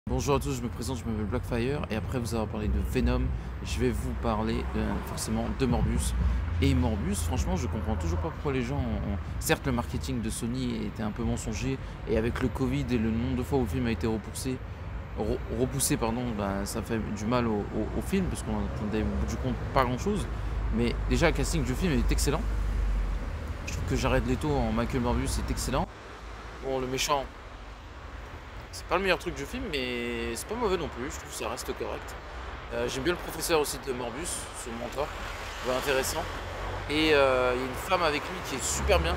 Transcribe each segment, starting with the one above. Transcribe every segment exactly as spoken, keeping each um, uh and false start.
Bonjour à tous, je me présente, je m'appelle Blackfire et après vous avoir parlé de Venom, je vais vous parler euh, forcément de Morbius. Et Morbius, franchement, je comprends toujours pas pourquoi les gens ont... ont- Certes, le marketing de Sony était un peu mensonger et avec le Covid et le nombre de fois où le film a été repoussé, re- repoussé, pardon, ben, ça fait du mal au, au- au film parce qu'on entendait au bout du compte pas grand-chose. Mais déjà, le casting du film est excellent. Je trouve que Jared Leto en Michael Morbius est excellent. Bon, le méchant, c'est pas le meilleur truc du film, mais c'est pas mauvais non plus. Je trouve que ça reste correct. Euh, J'aime bien le professeur aussi de Morbius, son mentor, ouais, intéressant. Et euh, il y a une femme avec lui qui est super bien.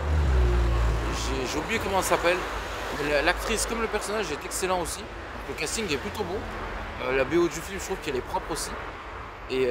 J'ai j'ai oublié comment elle s'appelle. Mais la- L'actrice comme le personnage est excellent aussi. Le casting est plutôt bon. Euh, la B O du film, je trouve qu'elle est propre aussi. Et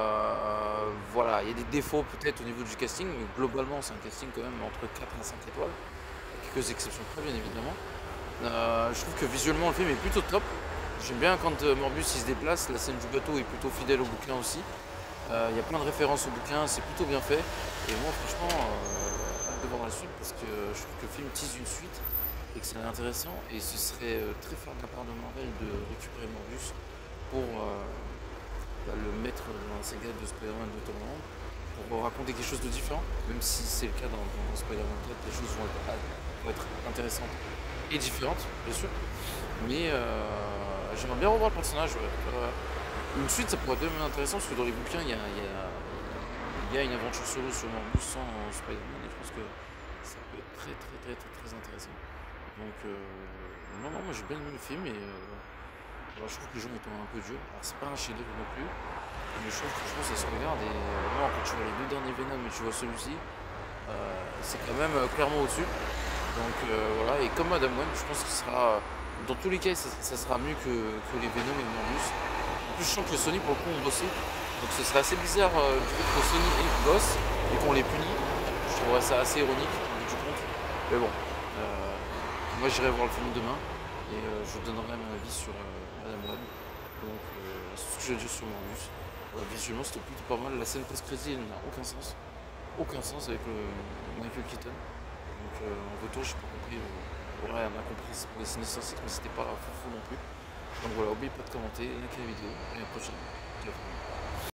euh, voilà, il y a des défauts peut-être au niveau du casting, mais globalement c'est un casting quand même entre quatre et cinq étoiles. Quelques exceptions près bien évidemment. Euh, je trouve que visuellement le film est plutôt top. J'aime bien quand euh, Morbius il se déplace, la scène du bateau est plutôt fidèle au bouquin aussi. Euh, Il y a plein de références au bouquin, c'est plutôt bien fait. Et moi franchement, euh, hâte de voir la suite parce que je trouve que le film tease une suite et que c'est intéressant. Et ce serait euh, très fort de la part de Marvel de récupérer Morbius pour euh, bah, le mettre dans la saga de Spider-Man de Tom Holland pour raconter quelque chose de différent. Même si c'est le cas dans, dans Spider-Man quatre, les choses vont être, vont être intéressantes et différentes, bien sûr. Mais euh, j'aimerais bien revoir le personnage. Ouais. Euh, une suite, ça pourrait être même intéressant parce que dans les bouquins, il y a, il y a- il y a une aventure solo sur Morbius sans Spider-Man et je pense que ça peut être très très très très, très intéressant. Donc, euh, non, non, moi j'ai bien aimé le film et euh, alors, je trouve que les gens étaient un peu durs. Alors, c'est pas un chef-d'œuvre non plus, mais je trouve que franchement ça se regarde et euh, vraiment, quand tu vois les deux derniers Venom et tu vois celui-ci, euh, c'est quand même euh, clairement au-dessus. Donc euh, voilà, et comme Madame Web, je pense que ce sera, dans tous les cas, ça, ça sera mieux que, que les Venom et Morbius. En plus, je sens que Sony, pour le coup, ont bossé. Donc ce serait assez bizarre euh, du coup que Sony bosse et qu'on les punit. Je trouverais ça assez ironique, au bout du compte. Mais bon, euh, moi j'irai voir le film demain et euh, je donnerai mon avis sur euh, Madame Web. Donc euh, c'est ce que j'ai dit sur Morbius. Ouais, visuellement, c'était plutôt pas mal. La scène post-crédit, elle n'a aucun sens. Aucun sens avec le Michael Keaton. Donc euh, en retour, j'ai pas compris. Euh, ouais, on a compris, c'est pour dessiner sur site, mais c'était pas fou non plus. Donc voilà, oubliez pas de commenter, likez la vidéo, et à la prochaine. Ciao.